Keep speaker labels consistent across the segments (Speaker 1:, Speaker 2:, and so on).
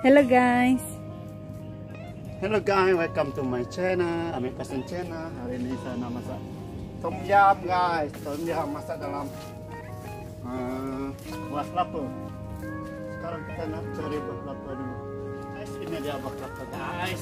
Speaker 1: Hello guys.
Speaker 2: Hello guys, welcome to my channel, Amir Passion channel. Hari ini saya nak masak tom yum guys. Tom yum masak dalam buah kelapa. Sekarang kita nak cari buah kelapa dulu. Guys, ini dia buah kelapa guys.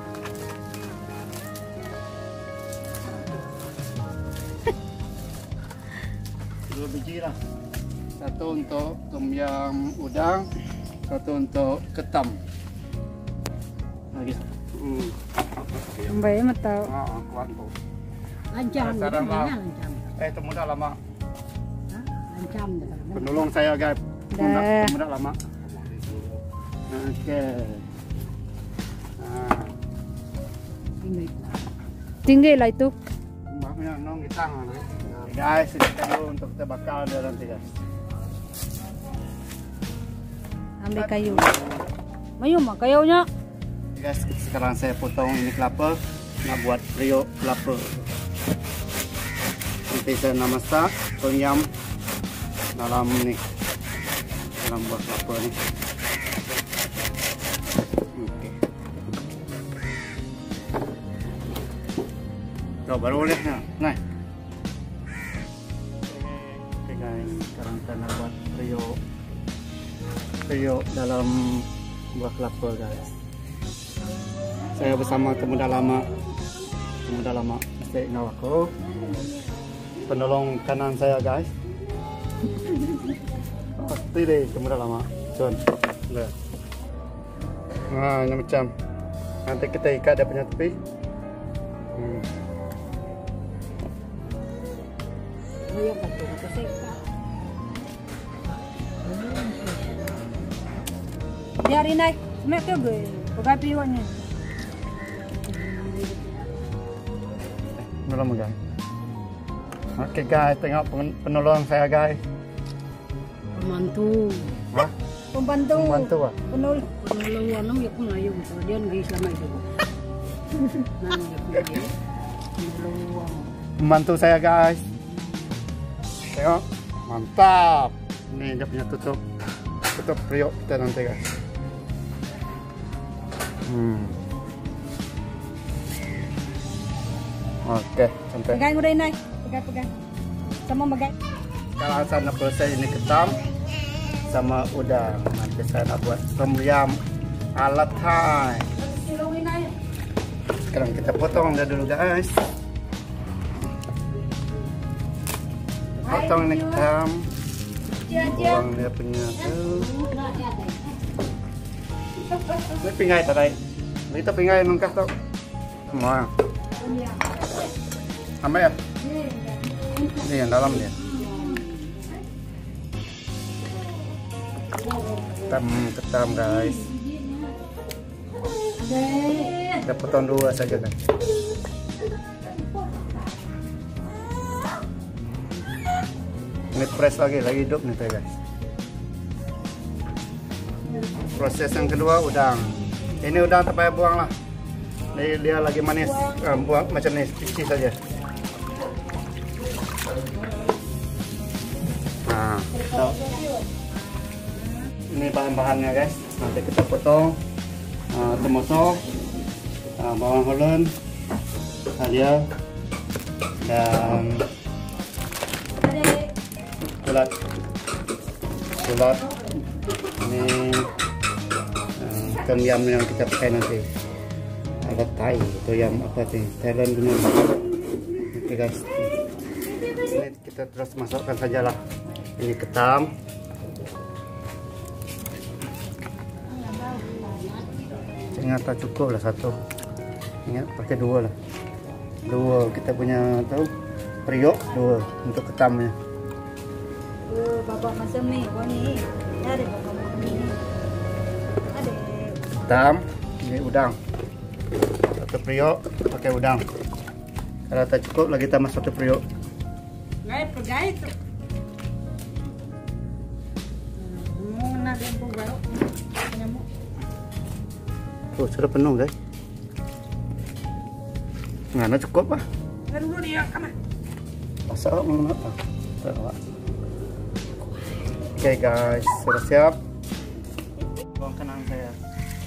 Speaker 2: Dua biji lah. Satu untuk tom yum udang, satu untuk ketam. Lagi.
Speaker 1: Mbak mah tahu.
Speaker 2: Kuat tuh.
Speaker 3: Lancam, lancam.
Speaker 2: Itu mudah lama.
Speaker 3: Lancam.
Speaker 2: Penolong saya guys. Mudah lama. Oke.
Speaker 1: Tinggi lah itu.
Speaker 2: Mbaknya nong di tangan. Guys, ini kayu untuk kita bakar dia nanti guys.
Speaker 1: Ambil kayu. Mayu mah kayunya.
Speaker 2: Guys, sekarang saya potong ini kelapa, nak buat periuk kelapa. Nanti saya nak masak tom yum dalam ni, dalam buah kelapa ni. Okey. Tuh baru boleh ya, naik. Oke guys, sekarang saya nak buat periuk dalam buah kelapa guys. Saya bersama pemuda lama Mesti Ngawako, penolong kanan saya guys. Pasti deh pemuda lama. Cuan, lihat. Nah, ini macam nanti kita ikat dia punya tepi.
Speaker 1: Biarin naik. Semek tu gue. Pakai piwaknya.
Speaker 2: Menolong guys. Oke guys, tengok penolong saya guys.
Speaker 3: Pembantu.
Speaker 2: Hah?
Speaker 1: Pembantu.
Speaker 2: Pembantu ah.
Speaker 3: Penolong wanang ya pun ayo dia nggak selama itu.
Speaker 2: Membantu saya guys. Tengok, mantap. Ini dia punya tutup periuk kita nanti guys. Oke, sampai.
Speaker 1: Pegang udah naik. Pegang. Sama pegang.
Speaker 2: Sekarang saya nak proses ini ketam sama udang. Nanti saya nak buat tom yum ala Thai. Sekarang kita potong dia dulu guys. Potong ini ketam. Buang dia punya tuh. Ini pingai tadi. Itu pingai nungkah tau. Semua. Sampai ya? Ini yang dalam dia. Ketam guys. Kita potong dua saja guys. Ini press lagi hidup nih guys. Proses yang kedua udang. Ini udang tak payah buang lah. Dia lagi manis, buang macam ni, cuci saja. Nah, ini bahan-bahannya guys. Nanti kita potong temosok, bawang holland, halia, dan kulat. Ini tom yum yang kita pakai nanti. Ada Thai, itu yang apa sih? Thailand punya. Oke guys, ini kita terus masukkan sajalah. Ini ketam, ternyata cukup lah satu. Ingat pakai dua lah. Dua kita punya tahu periuk dua untuk ketamnya.
Speaker 1: Bapak masuk nih, ini. Ada bapak ini. Ada.
Speaker 2: Ketam, ini udang. Satu periuk pakai udang. Kalau tak cukup lagi tambah satu periuk.
Speaker 3: Pegai itu. Mau nak dempung baru.
Speaker 2: Oh, sudah penuh guys. Nggak cukup ah.
Speaker 3: Dulu dia kemana?
Speaker 2: Masak mana? Oke guys, sudah siap. Bawang kanan saya.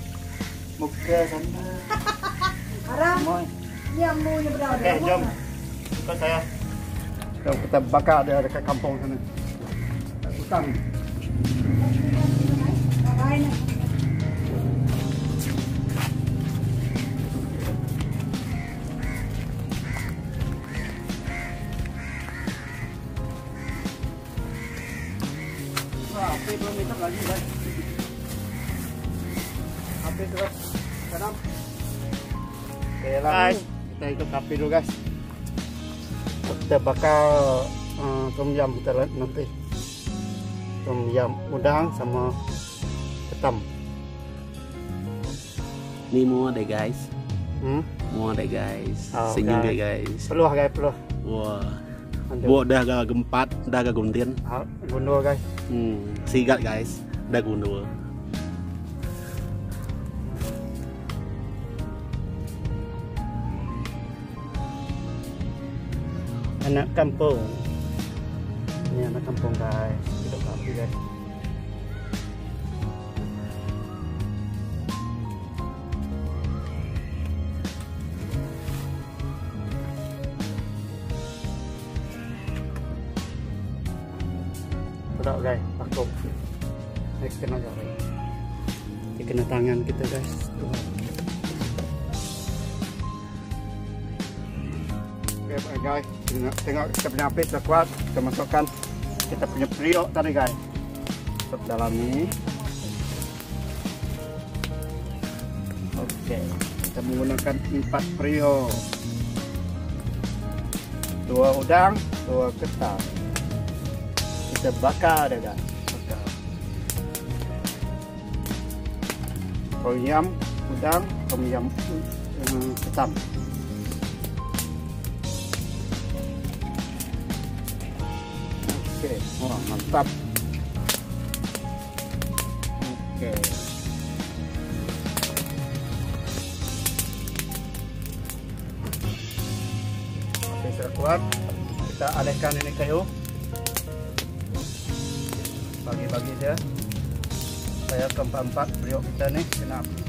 Speaker 2: Muka sana.
Speaker 1: Haram.
Speaker 2: Moy.
Speaker 1: Nyamunya berapa?
Speaker 2: Oke, jom. Ikut saya. Jom kita bakar dia dekat kampung sana. Hutan.
Speaker 1: Ngapain?
Speaker 2: Api belum hitam lagi guys. Api terus tanam. Oke lah guys, kita ikut api dulu guys. Kita bakar tom yum kita nanti. Tom yum udang sama ketam.
Speaker 4: Ni mua deh guys. Mua deh guys.
Speaker 2: Oh,
Speaker 4: Senyum deh guys.
Speaker 2: Peluh guys, peluh.
Speaker 4: Wah. Buat dah agak gempat, dah agak guntian.
Speaker 2: Gundul guys.
Speaker 4: Sigat guys, dah gundul.
Speaker 2: Anak kampung. Ini anak kampung guys. Hidup api guys. Berat guys, vakum. Ini kena guys. Ini kena tangan kita guys. Oke guys, tengok kita punya api sudah kuat. Kita masukkan kita punya periuk tadi guys. Masuk dalam ini. Oke, kita menggunakan 4 periuk. 2 udang, 2 ketam. Kita bakar dia guys. Bakar. Tom yum udang, tom yum ketam. Oke, wah mantap. Oke. Oke, sudah kuat. Kita alihkan ini kayu. Bagi-bagi dia. Supaya keempat periuk kita nih kena api.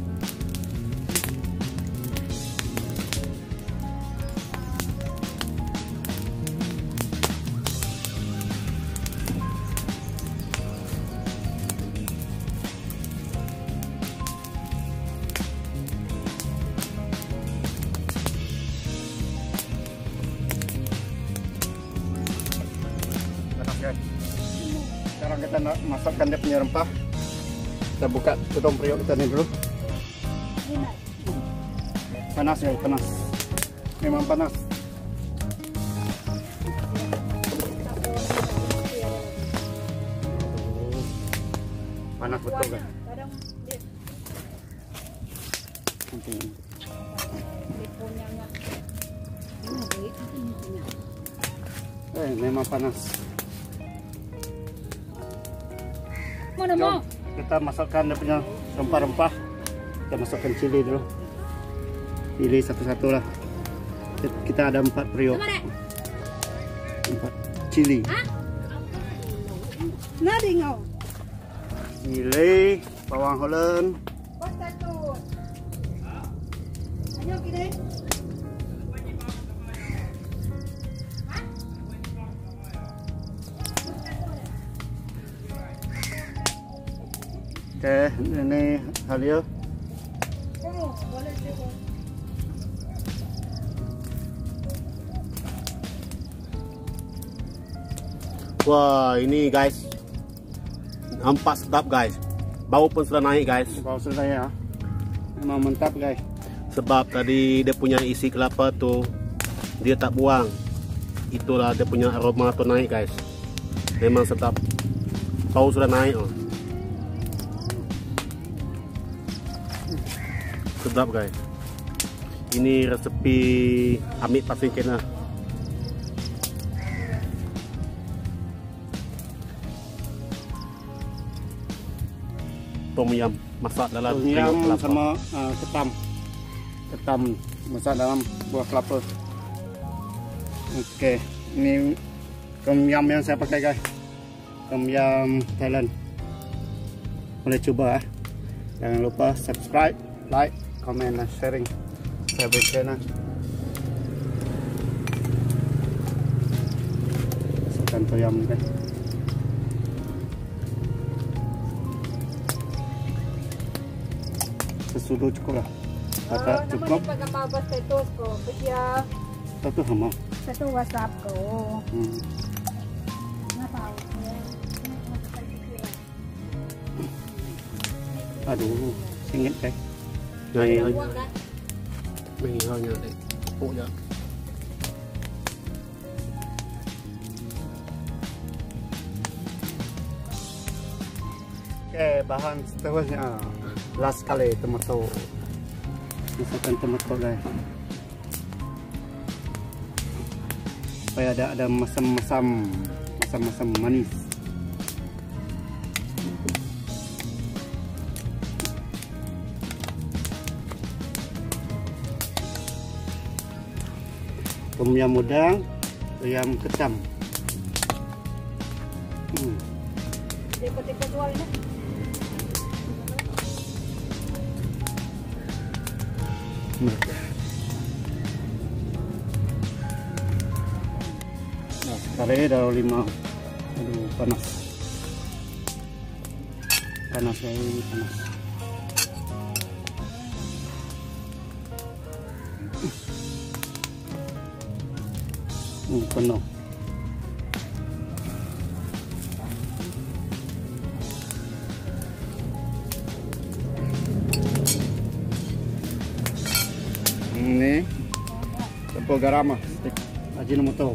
Speaker 2: Sekarang kita nak masukkan dia punya rempah. Kita buka tutup periuk kita ni dulu. Panas ya, panas. Memang panas. Panas betul kan? Memang panas.
Speaker 1: Mana
Speaker 2: Jom,
Speaker 1: mau?
Speaker 2: kita masukkan dia punya rempah-rempah. Kita masukkan cili dulu. Pilih satu-satu lah. Kita ada 4 periuk. 4 cili.
Speaker 1: Nadi ngau.
Speaker 2: Cili, bawang holland.
Speaker 1: Ayo kini.
Speaker 2: Oke, ini halia.
Speaker 4: Wah, ini guys. Nampak sedap guys. Bau pun sudah naik guys.
Speaker 2: Bau sudah ya. Memang mantap guys.
Speaker 4: Sebab tadi dia punya isi kelapa tuh dia tak buang. Itulah dia punya aroma tuh naik guys. Memang sedap. Bau sudah naik. Sedap guys. Ini resepi Amit Pasir Kena. Tom yum masak dalam
Speaker 2: Tom
Speaker 4: periuk
Speaker 2: yum
Speaker 4: kelapa.
Speaker 2: sama ketam. Ketam masak dalam buah kelapa. Oke, ini tom yum yang saya pakai guys. Tom yum Thailand. Boleh coba. Jangan lupa subscribe, like, comment, and sharing every channel. Masukkan toyam ni guys. Sesudah cukup lah. Kata cukup.
Speaker 1: Naman pagkamabas ito ko. Kaya
Speaker 2: Satu hama.
Speaker 1: sa WhatsApp ko.
Speaker 2: Aduh, singit guys.
Speaker 4: Ngay hơi mình hơi nhờ để phụ nhờ.
Speaker 2: Oke, bahan seterusnya last kali tomato. Masukkan tomato guys. Supaya ada masam-masam manis. Tom yam udang, ayam ketam.
Speaker 1: Tipe-tipe jual ini.
Speaker 2: Nah, sekarang dah 5. Aduh, panas. Panas guys, panas. Penuh. Ini tepung garam, Ajinomoto.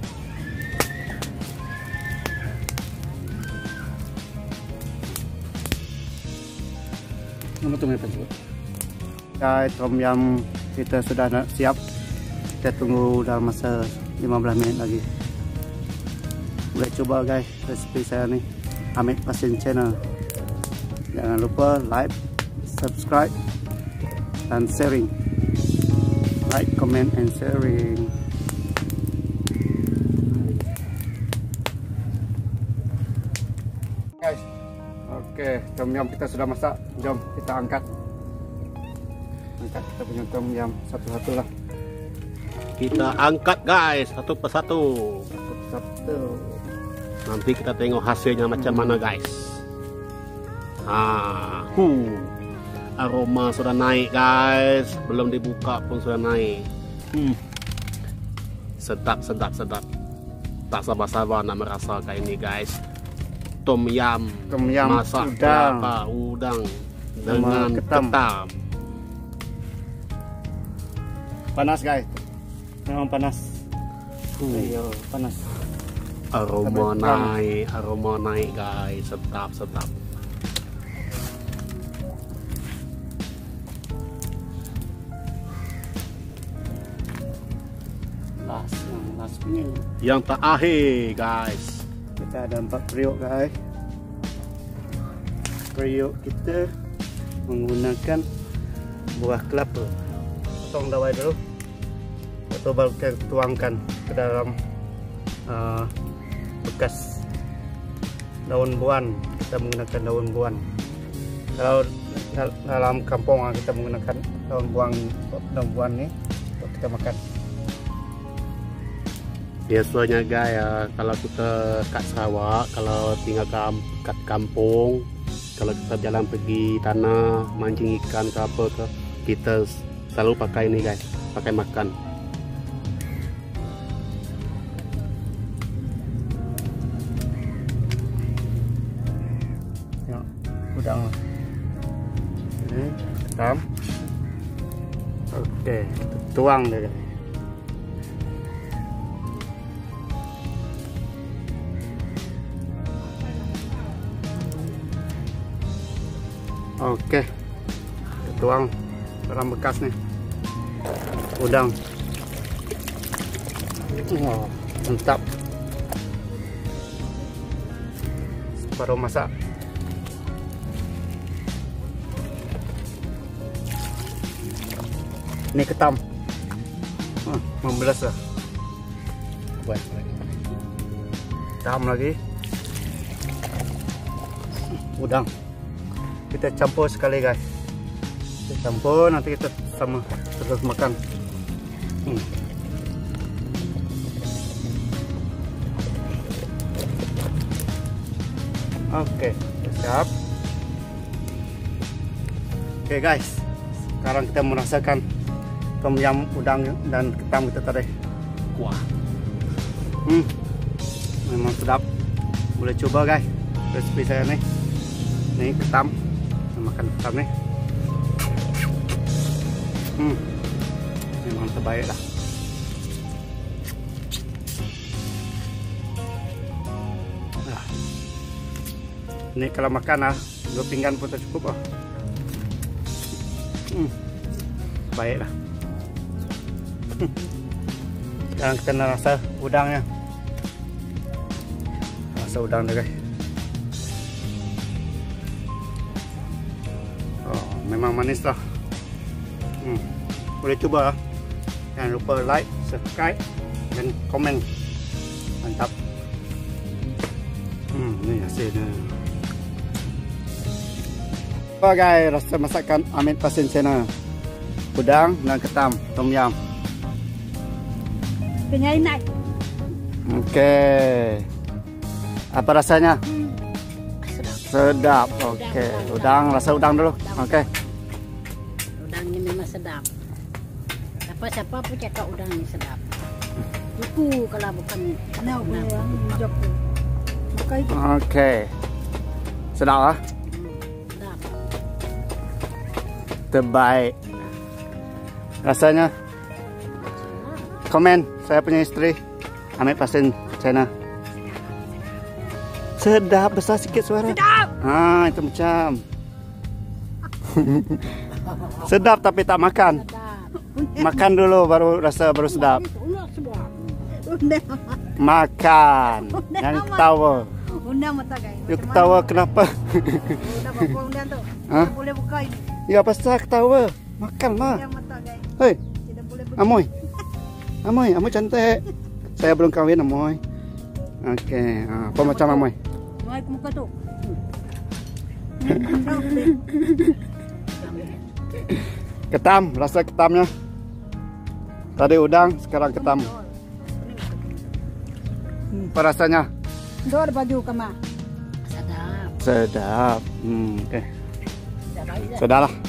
Speaker 2: Ini tuh apa juga? Guys, tom yam kita sudah siap. Kita tunggu dalam masa 15 minit lagi. Boleh coba guys resipi saya nih, Hamid Pasin Channel. Jangan lupa like, subscribe, dan sharing. Like, comment, and sharing. Guys, oke, tom yam kita sudah masak. Jom kita angkat. Angkat kita punya tom yam satu-satu lah.
Speaker 4: Kita angkat guys satu persatu.
Speaker 2: Satu.
Speaker 4: Nanti kita tengok hasilnya macam mana guys. Aroma sudah naik guys. Belum dibuka pun sudah naik. Sedap. Tak sabar-sabar nak merasakan ini guys. Tom yam masak udang dengan ketam.
Speaker 2: Panas guys. Memang panas. Ayo, panas.
Speaker 4: Aroma naik guys. Sedap.
Speaker 2: Last punya.
Speaker 4: Yang terakhir guys.
Speaker 2: Kita ada 4 periuk guys. Periuk kita menggunakan buah kelapa. Potong dawai dulu. Atau baru kita tuangkan ke dalam bekas daun buan. Kita menggunakan daun buan. Kalau dalam kampung kita menggunakan daun buan ni untuk kita makan.
Speaker 4: Biasanya guys kalau kita kat Sarawak, kalau tinggal kat kampung, kalau kita jalan pergi tanah mancing ikan ke apa ke, kita selalu pakai ini guys, pakai makan.
Speaker 2: Ya, udang. Ini ketam. Oke, tuang deh guys. Oke, tuang dalam bekas nih udang. Wow, mantap. Separuh masak. Ini ketam. Membelas lah. Buat ketam lagi. Udang. Kita campur sekali guys. Kita campur, nanti kita sama terus makan. Oke, siap. Oke guys, sekarang kita merasakan tom yum udang dan ketam kita tadi. Wah, memang sedap. Boleh coba guys, resipi saya nih. Nih ketam, makan ketam nih. Memang terbaik lah. Ini kalau makan 2 pinggan pun cukup. Baiklah. Sekarang kita nak rasa udangnya. Rasa udang deh guys. Oh, memang manis lah. Boleh coba. Jangan lupa like, subscribe dan komen. Mantap. Ini hasilnya. Guys, rasa masakan Amit Pasin Channel. Udang dan ketam tom yum.
Speaker 1: Penyain naik.
Speaker 2: Oke. Apa rasanya? Sedap. Oke. Udang, rasa udang dulu. Oke.
Speaker 3: Udang ini memang sedap. Siapa pun cakap udang ini sedap. Itu kalau bukan
Speaker 1: Nah, hijau. Bukan itu.
Speaker 2: Oke. Sedap lah.
Speaker 3: sedap.
Speaker 2: Terbaik. Rasanya. Komen, saya punya istri Amit Pasin Channel. Sedap, besar sikit suara.
Speaker 1: Sedap.
Speaker 2: Itu macam. Sedap tapi tak makan.
Speaker 3: Sedap.
Speaker 2: Makan dulu baru rasa baru sedap.
Speaker 3: Unak sebuah.
Speaker 2: Makan. Jangan ketawa.
Speaker 1: Undang mata guys.
Speaker 2: Yuk ketawa kenapa?
Speaker 1: Udah bawa undang tu.
Speaker 2: Hah?
Speaker 1: Tidak boleh buka ini.
Speaker 2: Ya pasal ketawa. Makan lah.
Speaker 1: Undang mata guys.
Speaker 2: Hei,
Speaker 1: Tidak boleh buka.
Speaker 2: Amoy. Amoy cantik. Saya belum kahwin Amoy. Oke, apa macam Amoy?
Speaker 1: Mai ke muka tu.
Speaker 2: Ketam, rasa ketamnya. Tadi udang, sekarang ketam. Apa rasanya?
Speaker 1: Tu ada baju kama.
Speaker 3: Sedap.
Speaker 2: Sedap. Oke.
Speaker 3: Sedap.
Speaker 2: Sudah lah.